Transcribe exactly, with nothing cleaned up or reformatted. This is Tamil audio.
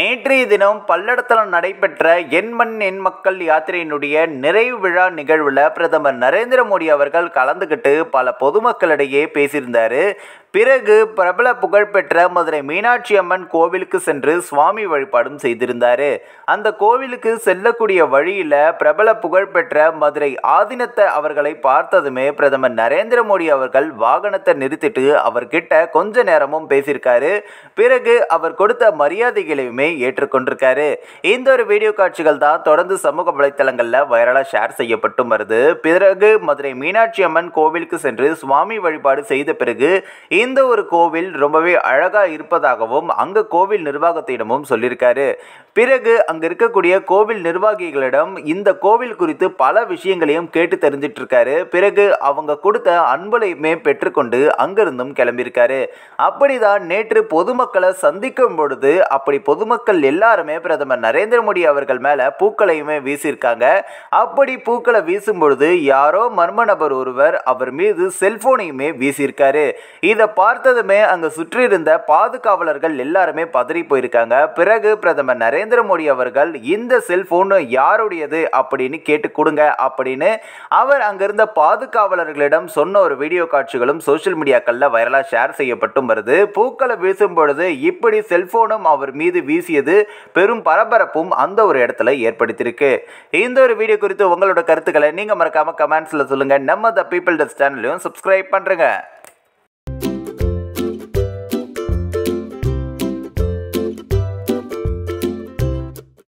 நேற்றைய தினம் பல்லடத்தில் நடைபெற்ற என் மண் என் மக்கள் யாத்திரையினுடைய நிறைவு விழா நிகழ்வில் பிரதமர் நரேந்திர மோடி அவர்கள் கலந்துக்கிட்டு பல பொதுமக்களிடையே பேசியிருந்தார். பிறகு பிரபல புகழ்பெற்ற மதுரை மீனாட்சி அம்மன் கோவிலுக்கு சென்று சுவாமி வழிபாடும் செய்திருந்தார். அந்த கோவிலுக்கு செல்லக்கூடிய வழியில் பிரபல புகழ்பெற்ற மதுரை ஆதினத்தை அவர்களை பார்த்ததுமே பிரதமர் நரேந்திர மோடி அவர்கள் வாகனத்தை நிறுத்திட்டு அவர்கிட்ட கொஞ்ச நேரமும் பேசியிருக்காரு. பிறகு அவர் கொடுத்த மரியாதைகளையுமே ஏற்றுக்கொண்டிருக்காரு. இந்த ஒரு வீடியோ காட்சிகள் தான் தொடர்ந்து சமூக வலைத்தளங்களில் வைரலாக ஷேர் செய்யப்பட்டும் வருது. பிறகு மதுரை மீனாட்சி அம்மன் கோவிலுக்கு சென்று சுவாமி வழிபாடு செய்த பிறகு இந்த ஒரு கோவில் ரொம்பவே அழகா இருப்பதாகவும் அங்க கோவில் நிர்வாகத்திடமும் சொல்லியிருக்காரு. பிறகு அங்க இருக்கக்கூடிய கோவில் நிர்வாகிகளிடம் இந்த கோவில் குறித்து பல விஷயங்களையும் கேட்டு தெரிஞ்சிட்டு இருக்காரு. பிறகு அவங்க கொடுத்த அன்பளையுமே பெற்றுக்கொண்டு அங்கிருந்தும் கிளம்பியிருக்காரு. அப்படிதான் நேற்று பொதுமக்களை சந்திக்கும் பொழுது அப்படி பொதுமக்கள் எல்லாருமே பிரதமர் நரேந்திர மோடி அவர்கள் மேல பூக்களையுமே வீசியிருக்காங்க. அப்படி பூக்களை வீசும் பொழுது யாரோ மர்ம நபர் ஒருவர் அவர் மீது செல்போனையுமே வீசியிருக்காரு. இதை பார்த்ததுமே அங்க சுற்றி இருந்த பாதுகாவலர்கள் எல்லாருமே பதறி போயிருக்காங்க. பிறகு பிரதமர் நரேந்திர மோடி அவர்கள் இந்த செல்போன் யாருடையது அப்படின்னு கேட்டு கொடுங்க அப்படின்னு அவர் அங்கிருந்த பாதுகாவலர்களிடம் சொன்ன ஒரு வீடியோ காட்சிகளும் சோசியல் மீடியாக்கள்ல வைரலா ஷேர் செய்யப்பட்டும் வருது. பூக்களை வீசும் பொழுது இப்படி செல்போனும் அவர் மீது வீசியது பெரும் பரபரப்பும் அந்த ஒரு இடத்துல ஏற்படுத்தியிருக்கு. இந்த ஒரு வீடியோ குறித்து உங்களோட கருத்துக்களை நீங்க மறக்காம கமெண்ட்ஸ்ல சொல்லுங்க. நம்ம த பீப்பிள் டெஸ்க் சேனலையும் சப்ஸ்கிரைப் பண்றேங்க.